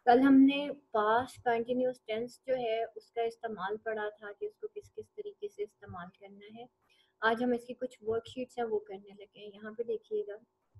कल हमने past continuous tense जो है उसका इस्तेमाल पढ़ा था कि उसको किस किस तरीके से इस्तेमाल करना है। आज हम इसकी कुछ वर्कशीट्स हैं वो करने लगे हैं। यहाँ पे देखिएगा,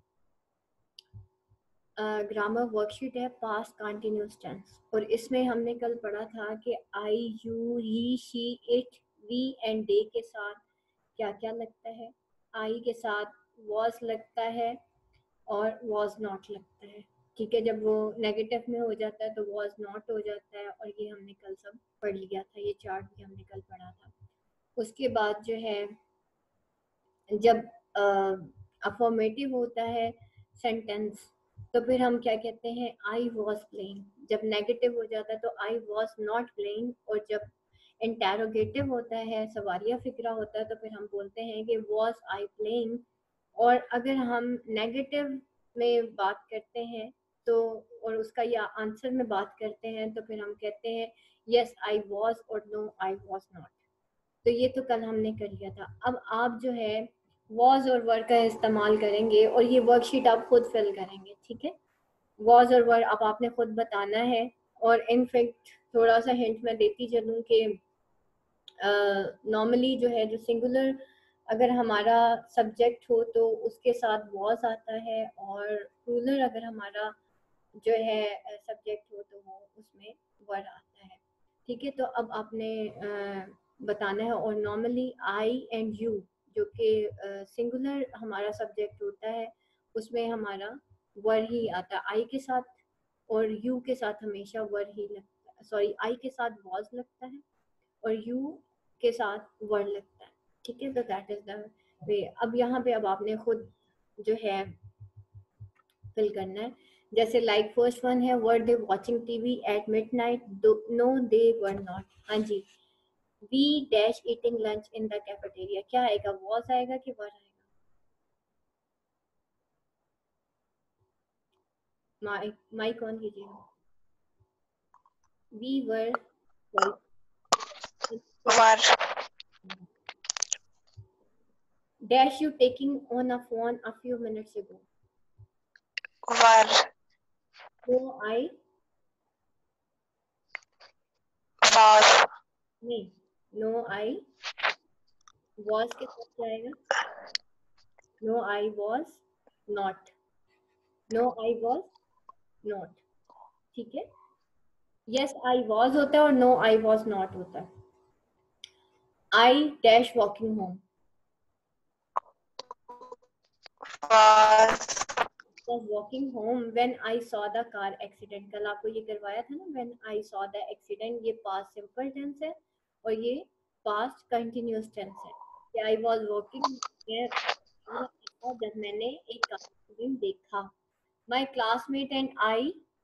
ग्रामर वर्कशीट है पास्ट कंटिन्यूस टेंस, और इसमें हमने कल पढ़ा था कि I, you, he, she, it, we and they के साथ क्या क्या लगता है। आई के साथ वॉज लगता है और वॉज नॉट लगता है। ठीक है, जब वो नेगेटिव में हो जाता है तो वॉज नॉट हो जाता है, और ये हमने कल सब पढ़ लिया था, ये चार्ट भी हमने कल पढ़ा था। उसके बाद जो है, जब अफर्मेटिव होता है सेंटेंस तो फिर हम क्या कहते हैं, आई वॉज प्लेइंग। जब नेगेटिव हो जाता है तो आई वॉज नॉट प्लेइंग, और जब इंटेरोगेटिव होता है, सवालिया फिक्रा होता है, तो फिर हम बोलते हैं कि वॉज आई प्लेइंग। और अगर हम नेगेटिव में बात करते हैं तो, और उसका या आंसर में बात करते हैं तो फिर हम कहते हैं यस आई वॉज और नो आई वॉज नॉट। तो ये तो कल हमने कर लिया था। अब आप जो है वॉज और वर का इस्तेमाल करेंगे और ये वर्कशीट आप खुद फिल करेंगे। ठीक है, वॉज और वर अब आपने खुद बताना है। और इनफैक्ट थोड़ा सा हिंट मैं देती चलूँ कि नॉर्मली जो है, जो सिंगुलर अगर हमारा सब्जेक्ट हो तो उसके साथ वॉज आता है, और प्लूरल अगर हमारा जो है सब्जेक्ट हो तो वो उसमें वर आता है। ठीक है, तो अब आपने बताना है। और नॉर्मली आई एंड यू जो कि सिंगुलर हमारा सब्जेक्ट होता है उसमें हमारा वर ही आता है आई के साथ, और यू के साथ हमेशा वर ही लगता है। सॉरी, आई के साथ वॉज लगता है और यू के साथ वर लगता है। ठीक है, तो दैट इज द वे। अब यहाँ पे अब आपने खुद जो है फिल करना है। जैसे लाइक फर्स्ट वन है, were they watching TV at midnight? No they were not. हाँ जी। We dash eating lunch in the cafeteria, क्या आएगा, वॉज आएगा कि वर आएगा? माइक ऑन कीजिएगा। We were were. Dash you taking on a phone a few minutes ago? Were. No I was. नहीं, no I was के साथ क्या आएगा? No I was not. No I was not. ठीक है, yes I was होता है और नो आई वॉज नॉट होता है। I dash walking home? Was. was walking home when I saw the car accident। कल आपको ये करवाया था ना, when I saw the accident। ये past simple tense है और ये past continuous tense है। कि I was walking जब मैंने एक कार एक्सीडेंट देखा। My classmate and I,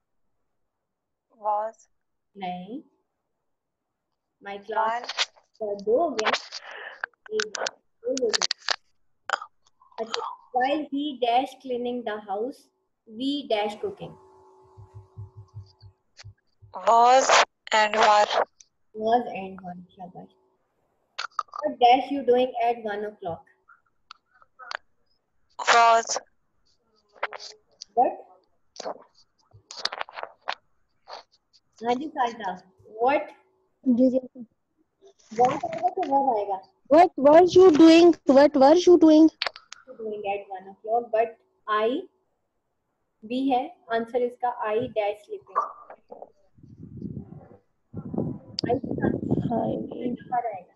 was. नहीं, my class वर। दो हो गया ना, एक दो हो गया। अच्छा, while he dash cleaning the house, we dash cooking। Was and were. Was and one, शाबाश। What dash you doing at 1 o'clock? Was. What? हाँ जी Saida. What? Ji ji. What आएगा तो what आएगा? What were you doing? What were you doing? Doing at 1 o'clock, but I भी है answer इसका। I dash sleeping। I के साथ I, क्या रहेगा?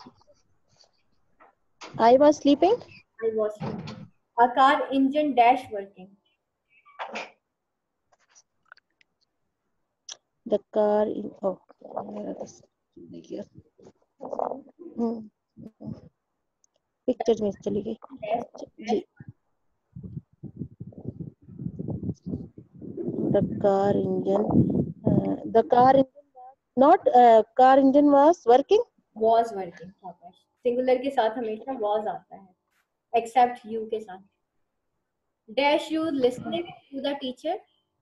I was sleeping. I was sleeping। A car engine dash working? The car in oh picture में चली गई जी। The car engine was not car engine was working. Was working, शाबाश। Singular के साथ हमेशा was आता है except you के साथ। Dash you listening to the teacher?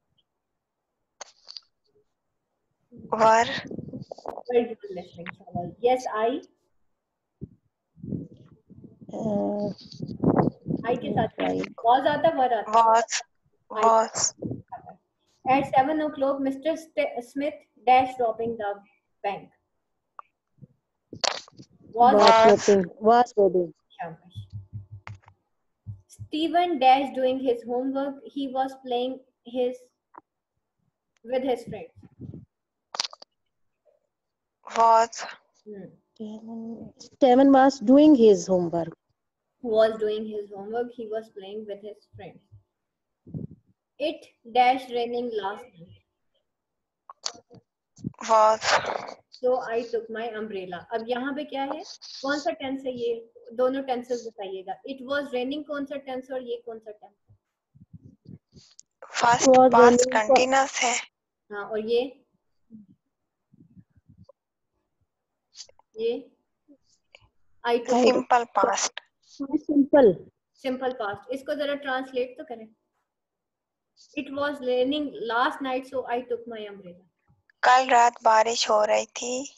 Were. Were you listening, शाबाश। Yes I I के साथ was आता, वर आता। Was. Was. At 7 o'clock, Mr. Smith dash robbing the bank. Was Was. Shabash. Stephen dash doing his homework. He was playing with his friends. Was. Steven was doing his homework. Was doing his homework. He was playing with his friends. It dash raining last night. Was. So I took my umbrella. अब यहाँ पे क्या है, कौन सा tense है ये, दोनों टेंसेस बताइएगा. It was raining कौन सा टेंस और ये कौन सा टेंस? First past continuous है. हाँ, और ये I took Simple past. Simple past. इसको जरा ट्रांसलेट तो करें. It was raining last night, so I took my umbrella. कल रात बारिश हो रही थी.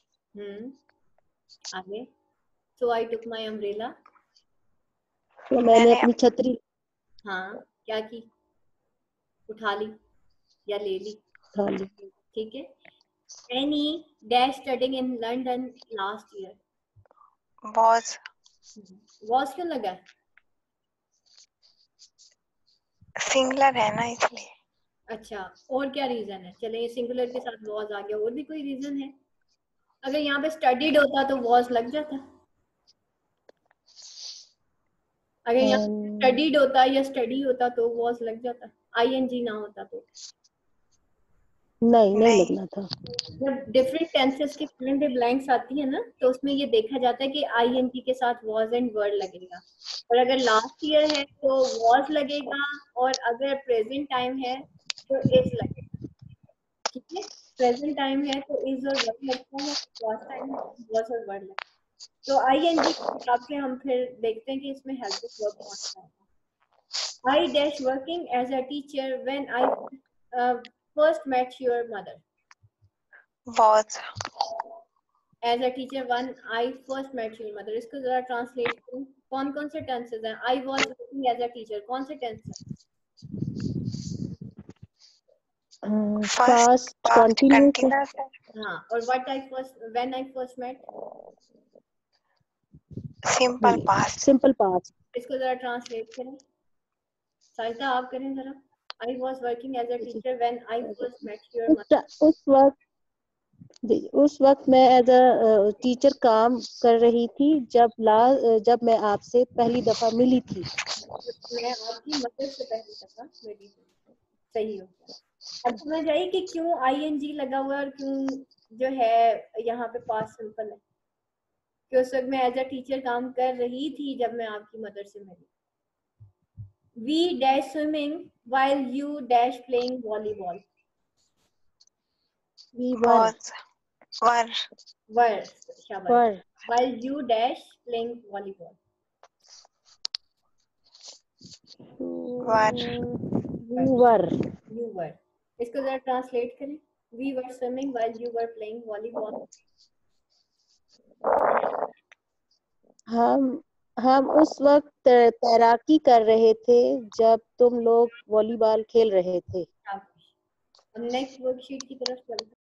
आगे. So I took my umbrella. तो मैंने अपनी छतरी. हाँ, क्या की? उठा ली या ले ली. ठीक है. Any dash studying in London last year. Was. क्यों लगा? सिंगुलर है ना इसलिए. अच्छा, और क्या रीजन है? चले सिंगुलर के साथ was आ गया. और भी कोई रीजन है? अगर यहाँ पे स्टडीड होता तो was लग जाता. अगर यहाँ स्टडीड होता या स्टडी होता तो was लग जाता. ing ना होता तो नहीं लगना था. जब डिफरेंट टेंसेस की फिल इन द ब्लैंक्स आती है ना, तो उसमें ये देखा जाता है कि ing के साथ was एंड वर्ड लगेगा. और अगर लास्ट ईयर है तो was लगेगा, और अगर प्रेजेंट टाइम है तो is लगेगा. ठीक है. प्रेजेंट टाइम है तो is और वर्ड लगता है, पास्ट टाइम है तो was और वर्ड लगता है. तो ing के हिसाब से हम फिर देखते हैं कि इसमें हेल्पिंग वर्ब कौन सा है. I dash working as a teacher when I first met your mother. Was. As a teacher when I first met your mother. इसको जरा ट्रांसलेट करूं. कौन से टेंसेस हैं? I was working as a teacher. कौन से टेंस हैं? Past continuous. हाँ, और when I first met. Simple past. इसको जरा ट्रांसलेट करें. सारिका आप करें जरा. I was working as a teacher when I first met your mother. उस वक्त मैं एज अ टीचर काम कर रही थी जब मैं आपसे पहली दफा मिली थी. मैं आपकी मदर से पहली दफा मिली थी. सही हो गया. अब समझ आई कि क्यों ing लगा हुआ है और क्यों जो है यहाँ पे पास्ट सिंपल है. कि उस वक्त मैं एज अ टीचर काम कर रही थी जब मैं आपकी मदर से मिली. We dash swimming while you dash playing volleyball. We were. Shabash. While you dash playing volleyball. You were. इसको जरा ट्रांसलेट करें. We were swimming while you were playing volleyball. हम उस वक्त तैराकी कर रहे थे जब तुम लोग वॉलीबॉल खेल रहे थे. नेक्स्ट वर्कशीट की तरफ चलते हैं.